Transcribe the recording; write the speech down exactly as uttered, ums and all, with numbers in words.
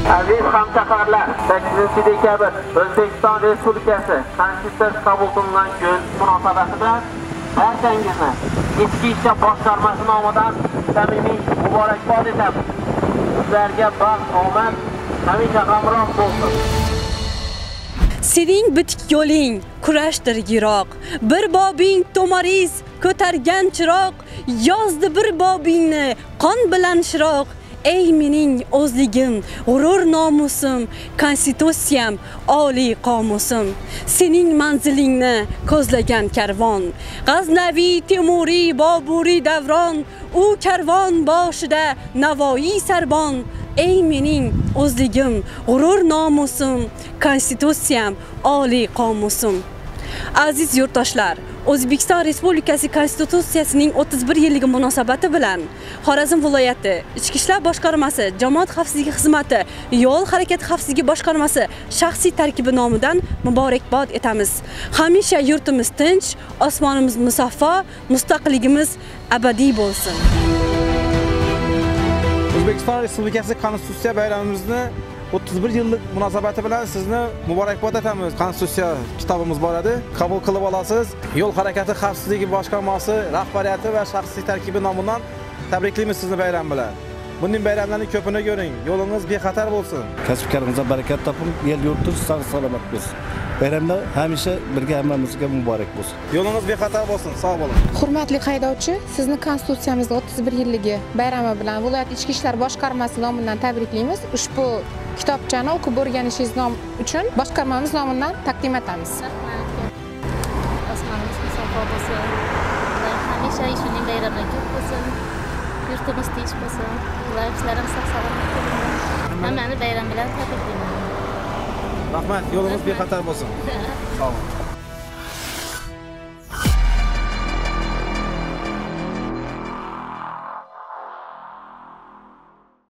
Aziz hamsafarlar, sakkizinchi dekabr O'zbekiston Respublikasi Konstitutsiyasi qabul qilingan kun munosabati bilan barchangizni Ichki ishlar boshqarmasi nomidan samimiy muborakbod etamiz. Sizlarga baxt, omad hamisha hamroh bo'lsin. Sening bitik yo'ling kurashdir yiroq, bir bobing tomariz ko'targan chiroq, yozdi bir bobingni qon bilan shiroq. Ey mening o'zligim, g'urur nomusim, konstitutsiyam, oliy qomusim. Sening manzilingni ko'zlagan karvon, G'aznaviy, Temuriy, Boburiy davron, u karvon boshida Navoiy sarbon. Ey mening o'zligim, g'urur nomusim, konstitutsiyam, oliy qomusim. Aziz yurtdoshlar, O'zbekiston Respublikasi Konstitutsiyasining o'ttiz bir yilligi munosabati bilan Xorazm viloyati Ichki ishlar boshqarmasi, Jamoat xavfsizligi xizmati, Yo'l harakati xavfsizligi boshqarmasi shaxsiy tarkibi nomidan muborakbod etamiz. Hamisha yurtimiz tinch, osmonimiz musaffo, mustaqilligimiz abadiy bo'lsin. O'zbekiston Respublikasi Konstitutsiya bayramimizni o'ttiz bir yillik munosabati bilan sizni muborakbod etamiz. Konstitutsiya kitobimiz bor edi. Qabul qilib olasiz. Yo'l harakati xavfsizligi boshqarmasi rahbariyati va shaxsiy tarkibi nomidan tabriklaymiz sizni bayram bilan. Bunday bayramlarning ko'pini ko'ring. Yo'lingiz bexatar bo'lsin. Kasb-korimizga barakat toping, el yurtimiz sog' salomat bo'lsin. Bayramda hamisha birga hammamizga muborak bo'lsin. Yo'lingiz bexatar bo'lsin. Sog' bo'ling. Hurmatli haydovchi, sizni Konstitutsiyamizda o'ttiz bir yilligi bayrami bilan viloyat ichki ishlar boshqarmasi nomidan tabriklaymiz. Ushbu kitobchani o'qib o'rganishingiz uchun boshqarmamiz nomidan taqdim etamiz. Osmonimiz musaffo bo'lsin. Hamisha shunday bayramlar ko'p bo'lsin. Yurtimiz tinch bo'lsin. Viloyatlarimiz sog' salomat bo'lsin. Hammani bayram bilan tabriklayman. Rahmat, yo'lingiz bexatar bo'lsin. Sog' bo'ling.